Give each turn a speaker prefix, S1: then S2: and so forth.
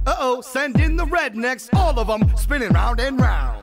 S1: Uh-oh, send in the rednecks, all of them spinning round and round.